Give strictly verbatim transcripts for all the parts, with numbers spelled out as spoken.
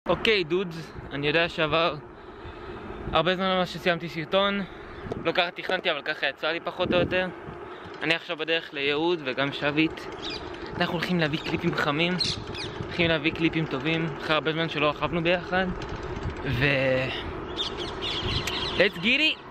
אוקיי דודס, אני יודע שעבר הרבה זמן ממה שסיימתי סרטון. לא ככה תכננתי, אבל ככה יצא לי פחות או יותר. אני עכשיו בדרך ליהוד וגם שביט. אנחנו הולכים להביא קליפים חמים, הולכים להביא קליפים טובים אחרי הרבה זמן שלא רכבנו ביחד. ו... let's get it!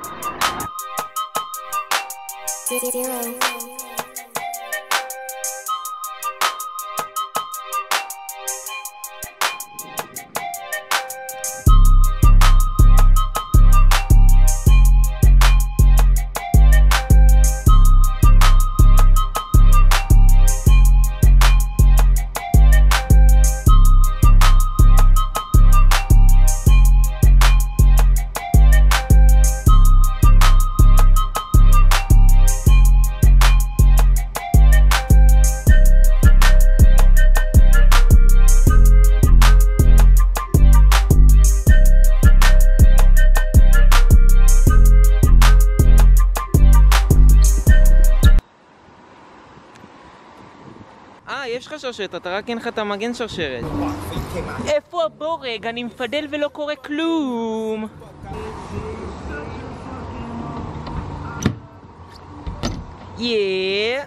אה, יש לך שרשרת, אתה רק אין לך את המגן שרשרת. איפה הבורג? אני מפדל ולא קורה כלום. יא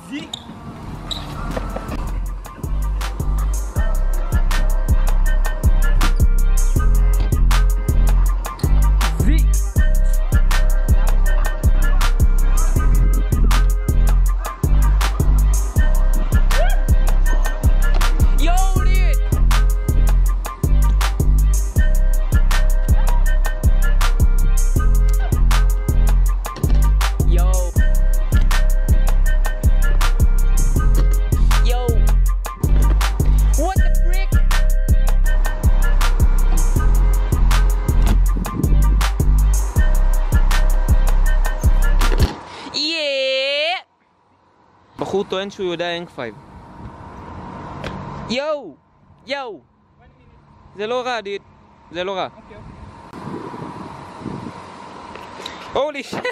בחור טוען שהוא יודע אנג פייב. יואו! יואו! זה לא רע, דיד. זה לא רע. הולי ש...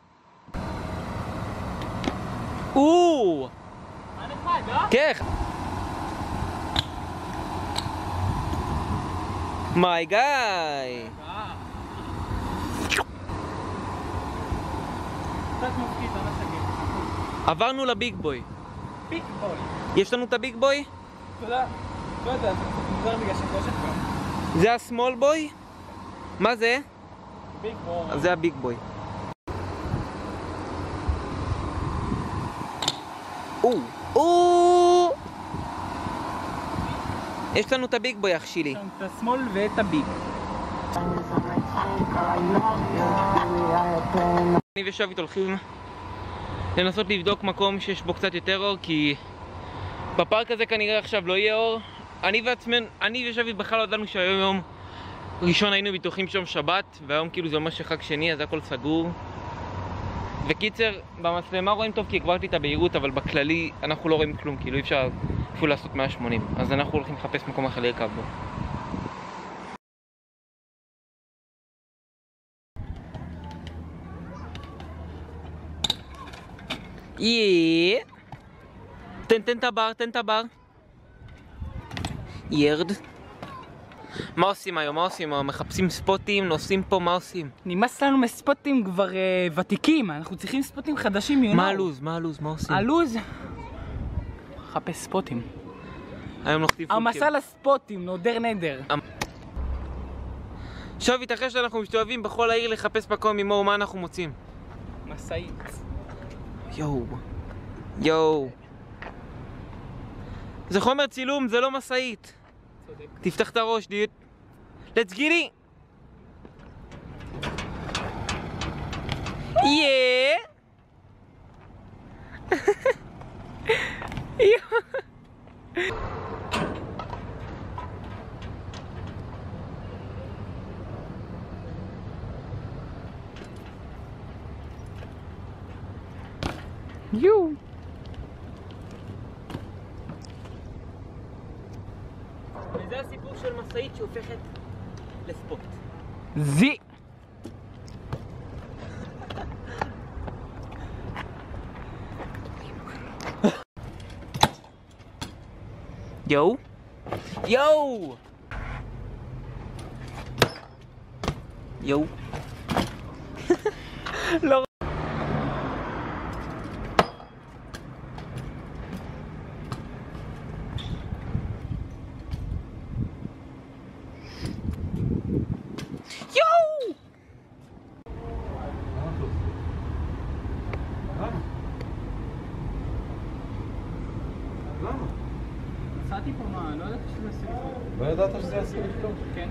אוו! מה נחמד, לא? כן! מיי גאי! קצת מפקיד, אני אסגר. עברנו לביג בוי. ביג בוי. יש לנו את הביג בוי? תודה. לא יודע, זה מוזר בגלל שחושך גם. זה הסמול בוי? מה זה? ביג בוי. זה הביג בוי. או, או! יש לנו את הביג בוי, אח שלי. יש לנו את הסמול ואת הביג. אני ושביט הולכים לנסות לבדוק מקום שיש בו קצת יותר אור, כי בפארק הזה כנראה עכשיו לא יהיה אור. אני ועצמנו, אני ושביט בכלל לא ידענו שהיום יום ראשון היינו בטוחים שיום שבת, והיום כאילו זה אומר שחג שני, אז הכל סגור. וקיצר, במצלמה רואים טוב כי הגברתי את הבהירות, אבל בכללי אנחנו לא רואים כלום, כאילו אי אפשר אפילו לעשות מאה ושמונים. אז אנחנו הולכים לחפש מקום אחר לרכב בו. יא תן תן את הבר, תן את הבר. ירד. מה עושים היום? מה עושים היום? מחפשים ספוטים, נוסעים פה, מה עושים? נמאס לנו מספוטים כבר uh, ותיקים, אנחנו צריכים ספוטים חדשים מיונאו. מה הלוז? מה הלוז? מה עושים? הלוז? חפש ספוטים. היום נוחתים פולקים. המסע לספוטים, נודר נדר. שביט, אחרי שאנחנו מסתובבים בכל העיר לחפש מקום ממור, מה אנחנו מוצאים? מסעית. יואו. יואו. זה חומר צילום, זה לא מסעית. צודק. תפתח את הראש, דיד. let's get it! יא! יו! וזה הסיפור של מסעית שהופכת לספוט. זי! יואו! יואו! יואו. לא. יואו! נסעתי פה מה, לא ידעתי שזה יעשה לי טוב. לא ידעת שזה יעשה לי טוב? כן.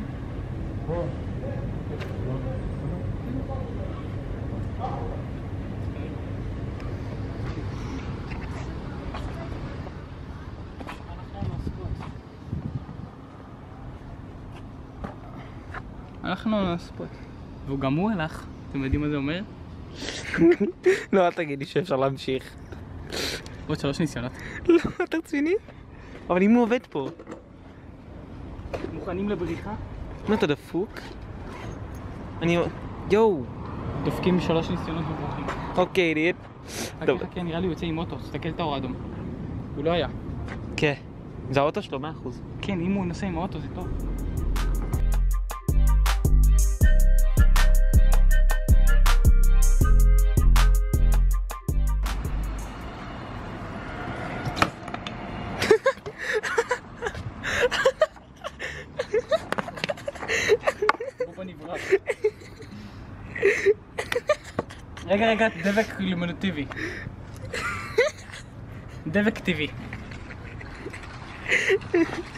הלכנו לספוט. וגם הוא הלך. אתם יודעים מה זה אומר? לא, אל תגיד לי שאפשר להמשיך. עוד שלוש ניסיונות. לא, אתה רציני? אבל אם הוא עובד פה. מוכנים לבריחה? מה אתה דפוק? אני... יואו. דופקים שלוש ניסיונות ובורחים. אוקיי, ליד. חכה חכה, נראה לי הוא יוצא עם אוטו, תסתכל את האור האדום. הוא לא היה. כן. זה האוטו שלו, מאה אחוז. כן, אם הוא נוסע עם האוטו זה טוב. בוא נברח. רגע רגע, דבק לימונטיבי. דבק טבעי.